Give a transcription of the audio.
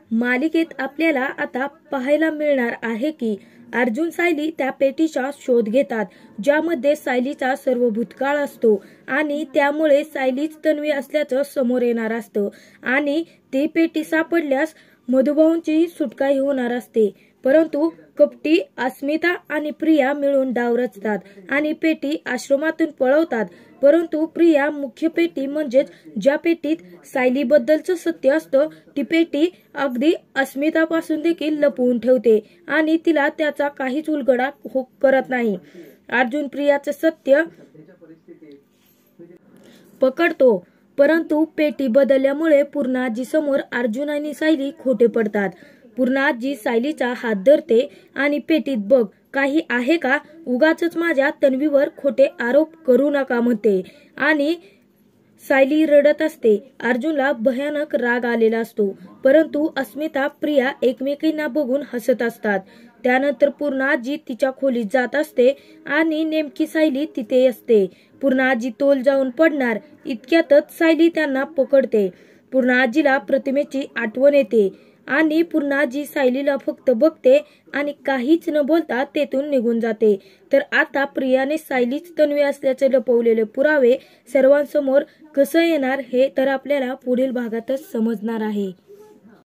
मालिकेत आपल्याला आता पाहायला मिळणार आहे की अर्जुन सायली त्या पेटीचा शोध घेतात ज्यामध्ये सायलीचा सर्व भूतकाळ असतो आणि त्यामुळे सायलीच तन्वी असल्याचं समोर येणार असतं आणि ती पेटी सापडल्यास मधुभाऊंची सुटकाही होणार असते। परंतु कपटी अस्मिता आणि प्रिया मिळून डाव रचतात आणि पेटी आश्रमातून पळवतात। परंतु प्रिया मुख्य पेटी म्हणजेच ज्या पेटीत सायलीबद्दलचं सत्य असतं ती पेटी अगदी अस्मितापासून देखील लपवून ठेवते आणि तिला त्याचा काहीच उलगडा करत नाही। अर्जुन प्रियाचं सत्य पकडतो परंतु पेटी बदलल्यामुळे पूर्णाजी समोर अर्जुन आणि सायली खोटे पडतात। पूर्णाजी सायलीचा हात धरते आणि पेटीत बघ काही आहे का, उगाचच माझ्या तन्वीवर खोटे आरोप करू नका म्हणते आणि सायली रडत असते। अर्जुनला भयानक राग आलेला असतो परंतु अस्मिता प्रिया एकमेकींना बघून हसत असतात। त्यानंतर पूर्णाजी तिच्या खोलीत जात असते आणि नेमकी सायली तिथे असते। पूर्णाजी तोल जाऊन पडणार इतक्यातच सायली त्यांना पकडते। पूर्णाजीला प्रतिमेची आठवण येते आणि पूर्णाजी सायलीला फक्त बघते आणि काहीच न बोलता तेथून निघून जाते। तर आता प्रियाने सायलीच तन्वी असल्याचे लपवलेले पुरावे सर्वांसमोर कसं येणार हे तर आपल्याला पुढील भागातच समजणार आहे।